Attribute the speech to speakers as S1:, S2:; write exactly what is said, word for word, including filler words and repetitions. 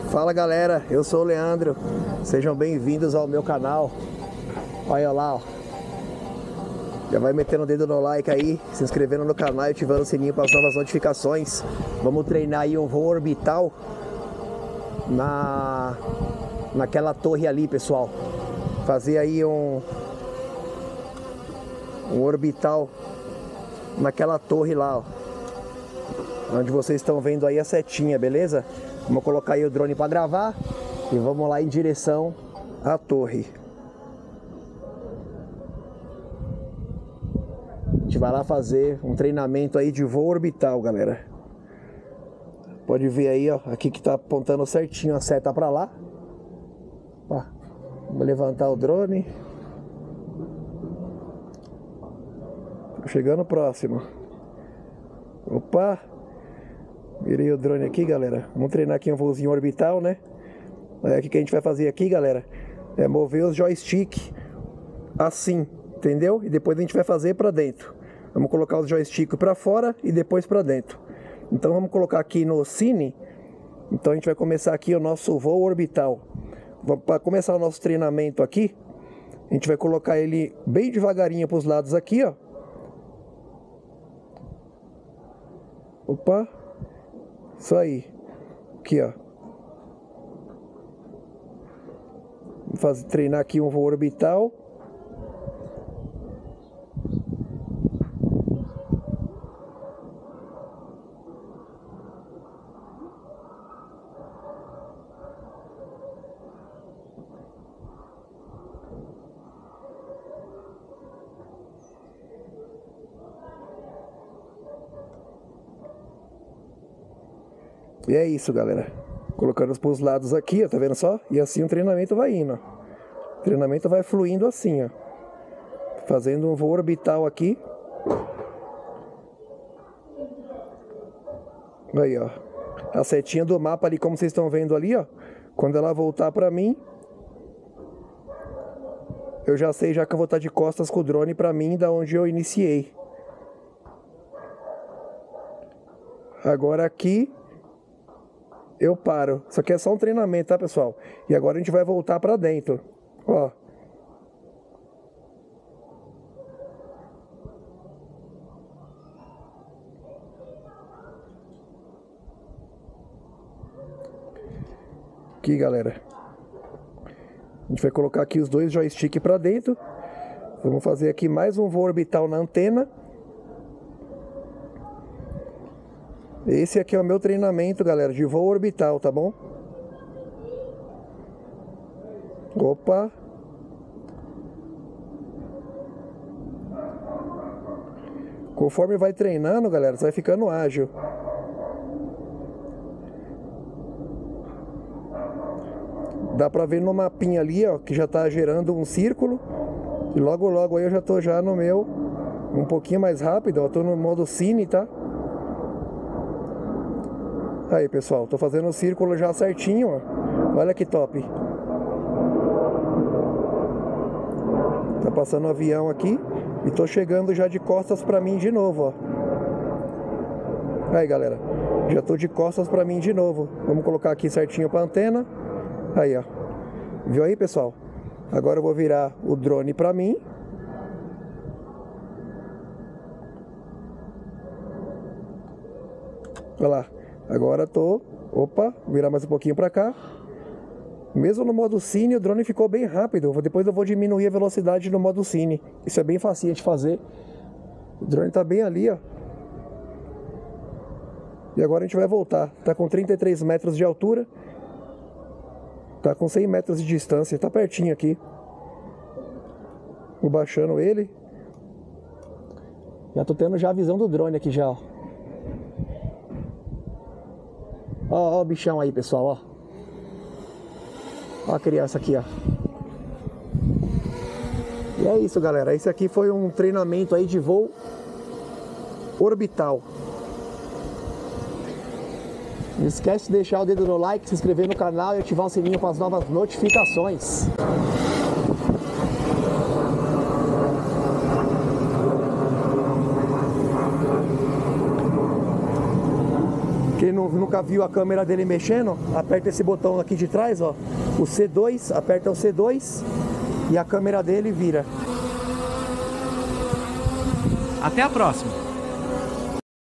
S1: Fala galera, eu sou o Leandro, sejam bem-vindos ao meu canal. Olha lá, ó. Já vai metendo o dedo no like aí, se inscrevendo no canal e ativando o sininho para as novas notificações. Vamos treinar aí um voo orbital na naquela torre ali, pessoal. Fazer aí um um orbital naquela torre lá, ó, onde vocês estão vendo aí a setinha, beleza? Vamos colocar aí o drone para gravar e vamos lá em direção à torre. A gente vai lá fazer um treinamento aí de voo orbital, galera. Pode ver aí, ó, aqui que tá apontando certinho a seta para lá. Ó, vamos levantar o drone. Tô chegando próximo. Opa! Virei o drone aqui, galera. Vamos treinar aqui um voozinho orbital, né? É, o que a gente vai fazer aqui, galera? É mover os joystick assim, entendeu? E depois a gente vai fazer para dentro. Vamos colocar os joystick para fora e depois para dentro. Então vamos colocar aqui no Cine. Então a gente vai começar aqui o nosso voo orbital. Para começar o nosso treinamento aqui, a gente vai colocar ele bem devagarinho para os lados aqui, ó. Opa! Isso aí. Aqui, ó. Vamos fazer, treinar aqui um voo orbital. E é isso, galera. Colocando para os lados aqui, ó, tá vendo só? E assim o treinamento vai indo, ó. O treinamento vai fluindo assim, ó. Fazendo um voo orbital aqui. Aí, ó. A setinha do mapa ali, como vocês estão vendo ali, ó. Quando ela voltar para mim, eu já sei já que eu vou estar de costas com o drone para mim, da onde eu iniciei. Agora aqui eu paro. Isso aqui é só um treinamento, tá, pessoal? E agora a gente vai voltar para dentro. Ó. Aqui, galera. A gente vai colocar aqui os dois joysticks para dentro. Vamos fazer aqui mais um voo orbital na antena. Esse aqui é o meu treinamento, galera, de voo orbital, tá bom? Opa! Conforme vai treinando, galera, você vai ficando ágil. Dá pra ver no mapinha ali, ó, que já tá gerando um círculo. E logo, logo aí eu já tô já no meu, um pouquinho mais rápido, ó, tô no modo Cine, tá? Aí, pessoal, tô fazendo o círculo já certinho, ó. Olha que top. Tá passando um avião aqui e tô chegando já de costas pra mim de novo, ó. Aí, galera, já tô de costas pra mim de novo. Vamos colocar aqui certinho pra antena. Aí, ó. Viu aí, pessoal? Agora eu vou virar o drone pra mim. Olha lá. Agora tô... Opa, vou virar mais um pouquinho pra cá. Mesmo no modo Cine, o drone ficou bem rápido. Depois eu vou diminuir a velocidade no modo Cine. Isso é bem facinho de fazer. O drone tá bem ali, ó. E agora a gente vai voltar. Tá com trinta e três metros de altura. Tá com cem metros de distância. Tá pertinho aqui. Vou baixando ele. Já tô tendo já a visão do drone aqui já, ó. Ó, ó o bichão aí, pessoal, ó. Ó a criança aqui, ó. E é isso, galera. Esse aqui foi um treinamento aí de voo orbital. Não esquece de deixar o dedo no like, se inscrever no canal e ativar o sininho para as novas notificações. Ok, ele não, nunca viu a câmera dele mexendo, aperta esse botão aqui de trás, ó, o C dois, aperta o C dois e a câmera dele vira.
S2: Até a próxima!